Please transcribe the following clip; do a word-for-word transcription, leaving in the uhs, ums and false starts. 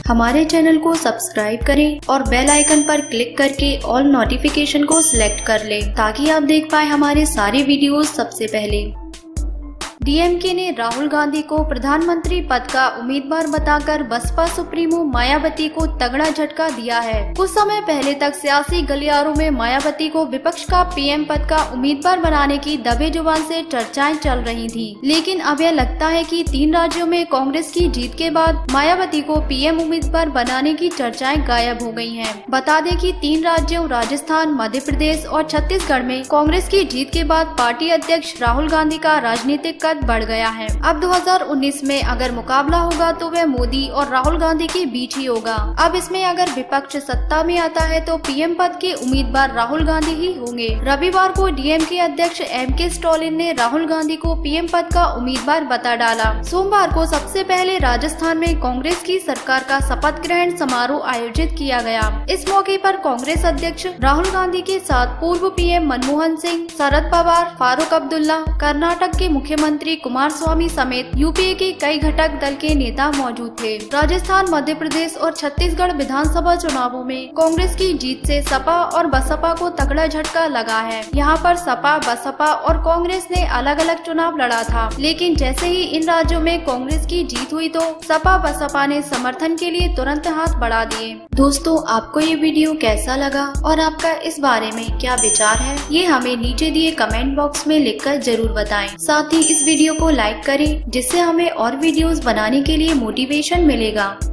हमारे चैनल को सब्सक्राइब करें और बेल आइकन पर क्लिक करके ऑल नोटिफिकेशन को सिलेक्ट कर लें ताकि आप देख पाए हमारे सारे वीडियोस सबसे पहले। डीएमके ने राहुल गांधी को प्रधानमंत्री पद का उम्मीदवार बताकर बसपा सुप्रीमो मायावती को तगड़ा झटका दिया है। कुछ समय पहले तक सियासी गलियारों में मायावती को विपक्ष का पीएम पद का उम्मीदवार बनाने की दबे जुबान से चर्चाएं चल रही थी, लेकिन अब यह लगता है कि तीन राज्यों में कांग्रेस की जीत के बाद मायावती को पीएम उम्मीदवार बनाने की चर्चाएं गायब हो गयी है। बता दें कि तीन राज्यों राजस्थान, मध्य प्रदेश और छत्तीसगढ़ में कांग्रेस की जीत के बाद पार्टी अध्यक्ष राहुल गांधी का राजनीतिक बढ़ गया है। अब दो हज़ार उन्नीस में अगर मुकाबला होगा तो वह मोदी और राहुल गांधी के बीच ही होगा। अब इसमें अगर विपक्ष सत्ता में आता है तो पीएम पद के उम्मीदवार राहुल गांधी ही होंगे। रविवार को डीएमके अध्यक्ष एम के स्टालिन ने राहुल गांधी को पीएम पद का उम्मीदवार बता डाला। सोमवार को सबसे पहले राजस्थान में कांग्रेस की सरकार का शपथ ग्रहण समारोह आयोजित किया गया। इस मौके पर कांग्रेस अध्यक्ष राहुल गांधी के साथ पूर्व पीएम मनमोहन सिंह, शरद पवार, फारूक अब्दुल्ला, कर्नाटक के मुख्यमंत्री कुमार स्वामी समेत यूपीए के कई घटक दल के नेता मौजूद थे। राजस्थान, मध्य प्रदेश और छत्तीसगढ़ विधानसभा चुनावों में कांग्रेस की जीत से सपा और बसपा को तगड़ा झटका लगा है। यहाँ पर सपा, बसपा और कांग्रेस ने अलग अलग चुनाव लड़ा था, लेकिन जैसे ही इन राज्यों में कांग्रेस की जीत हुई तो सपा बसपा ने समर्थन के लिए तुरंत हाथ बढ़ा दिए। दोस्तों, आपको ये वीडियो कैसा लगा और आपका इस बारे में क्या विचार है, ये हमें नीचे दिए कमेंट बॉक्स में लिखकर जरूर बताएं। साथ ही इस वीडियो को लाइक करें जिससे हमें और वीडियोस बनाने के लिए मोटिवेशन मिलेगा।